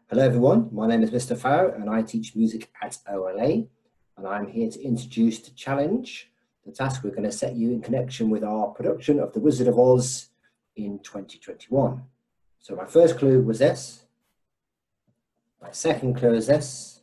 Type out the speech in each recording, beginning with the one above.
Hello everyone, my name is Mr. Farrow and I teach music at OLA, and I'm here to introduce the challenge, the task we're going to set you in connection with our production of The Wizard of Oz in 2021. So my first clue was this, my second clue is this,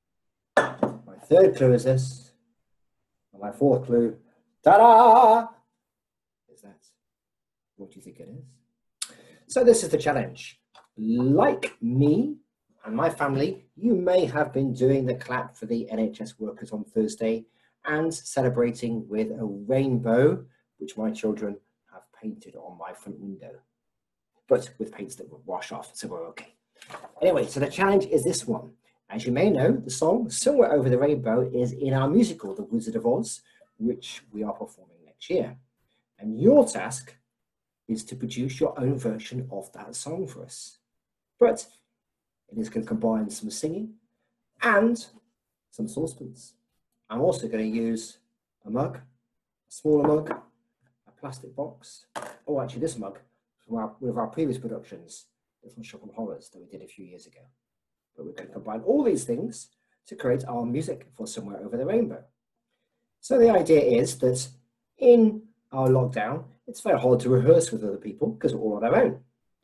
my third clue is this, and my fourth clue, ta-da, is that. What do you think it is? So this is the challenge. Like me and my family, you may have been doing the clap for the NHS workers on Thursday and celebrating with a rainbow, which my children have painted on my front window, but with paints that will wash off, so we're okay. Anyway, so the challenge is this one. As you may know, the song Somewhere Over the Rainbow is in our musical, The Wizard of Oz, which we are performing next year. And your task is to produce your own version of that song for us. But it is going to combine some singing and some saucepans. I'm also going to use a mug, a smaller mug, a plastic box, or actually this mug from one of our previous productions, Little Shop of Horrors, that we did a few years ago. But we're going to combine all these things to create our music for Somewhere Over the Rainbow. So the idea is that in our lockdown, it's very hard to rehearse with other people because we're all on our own.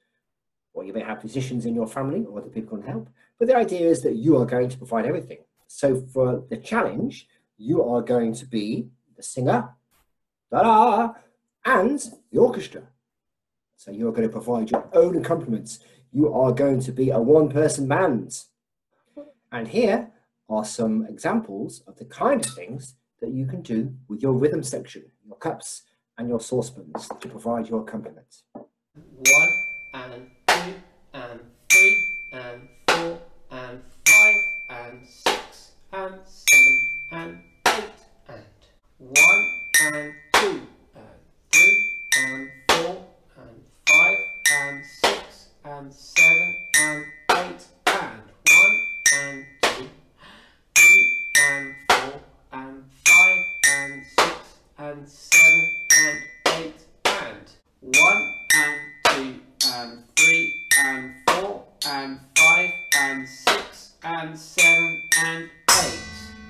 Or you may have musicians in your family or other people can help, but the idea is that you are going to provide everything. So for the challenge, you are going to be the singer, ta-da, and the orchestra. So you're going to provide your own accompaniments. You are going to be a one-person band. And here are some examples of the kind of things that you can do with your rhythm section, your cups and your saucepans to provide your accompaniment. 1 and 2 and 3 and 4 and 5 and 6 and 7 and 8 and 1 and 2 and 3 and 4 and 5 and 6 and 7 and 8 and 1 and 2, 3 and 4 and 5 and 6 and 7 and 8 and 1 and 2 and 3 and 4 and 5 and 6 and 7 and 8.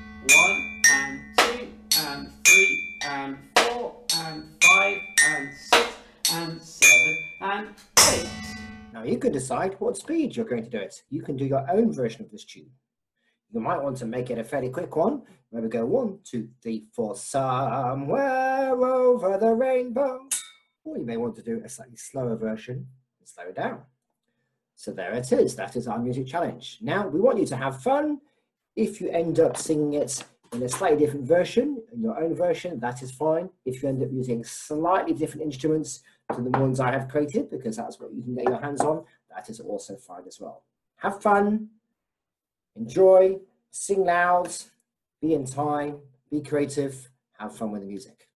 1 and 2 and 3 and 4 and 5 and 6 and 7 and 8. Now you can decide what speed you're going to do it. You can do your own version of this tune. You might want to make it a fairly quick one. Maybe go 1, 2, 3, 4, somewhere over the rainbow. Or you may want to do a slightly slower version and slow it down. So there it is. That is our music challenge. Now we want you to have fun. If you end up singing it in a slightly different version, in your own version, that is fine. If you end up using slightly different instruments to the ones I have created, because that's what you can get your hands on, that is also fine as well. Have fun, enjoy, sing loud, be in time, be creative, have fun with the music.